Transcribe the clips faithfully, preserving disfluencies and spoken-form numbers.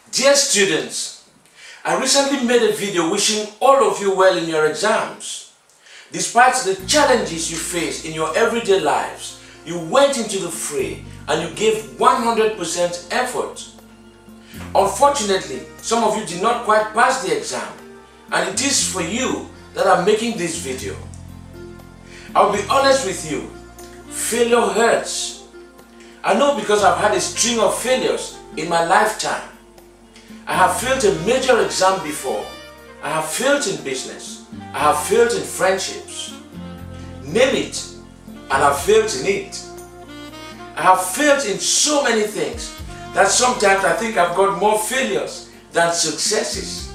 Dear students, I recently made a video wishing all of you well in your exams. Despite the challenges you face in your everyday lives, you went into the fray and you gave one hundred percent effort. Unfortunately, some of you did not quite pass the exam, and it is for you that I'm making this video. I'll be honest with you, failure hurts. I know because I've had a string of failures in my lifetime. I have failed a major exam before. I have failed in business. I have failed in friendships. Name it, and I've failed in it. I have failed in so many things that sometimes I think I've got more failures than successes.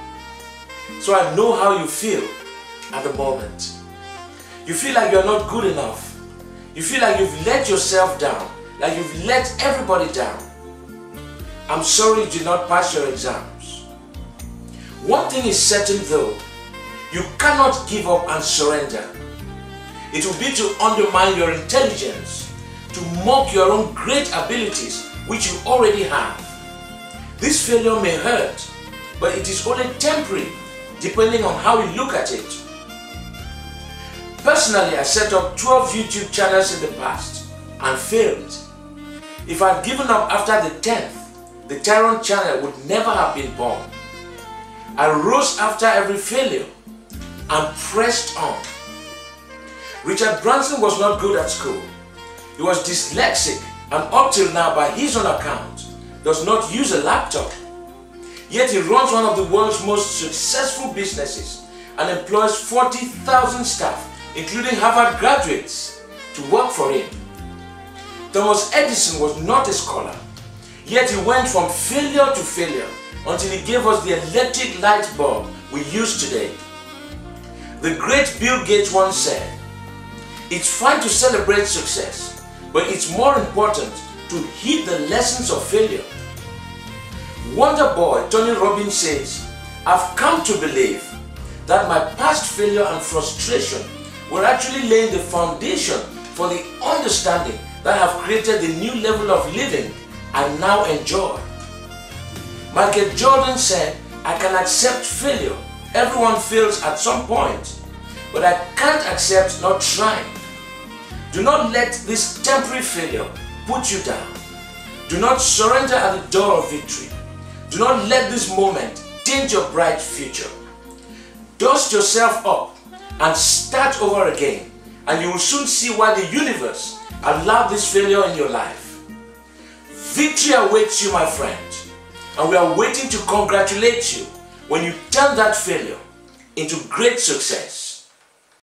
So I know how you feel at the moment. You feel like you're not good enough. You feel like you've let yourself down, like you've let everybody down. I'm sorry you did not pass your exams. One thing is certain though, you cannot give up and surrender. It will be to undermine your intelligence, to mock your own great abilities which you already have. This failure may hurt, but it is only temporary depending on how you look at it. Personally, I set up twelve YouTube channels in the past and failed. If I had given up after the tenth, the Tyrone channel would never have been born. I rose after every failure and pressed on. Richard Branson was not good at school. He was dyslexic and up till now, by his own account, does not use a laptop. Yet he runs one of the world's most successful businesses and employs forty thousand staff, including Harvard graduates, to work for him. Thomas Edison was not a scholar, yet he went from failure to failure until he gave us the electric light bulb we use today. The great Bill Gates once said, "It's fine to celebrate success, but it's more important to heed the lessons of failure." Wonder Boy Tony Robbins says, "I've come to believe that my past failure and frustration were actually laying the foundation for the understanding that have created the new level of living I now enjoy." Michael Jordan said, "I can accept failure. Everyone fails at some point, but I can't accept not trying." Do not let this temporary failure put you down. Do not surrender at the door of victory. Do not let this moment taint your bright future. Dust yourself up and start over again, and you will soon see why the universe allowed this failure in your life. Victory awaits you, my friend, and we are waiting to congratulate you when you turn that failure into great success.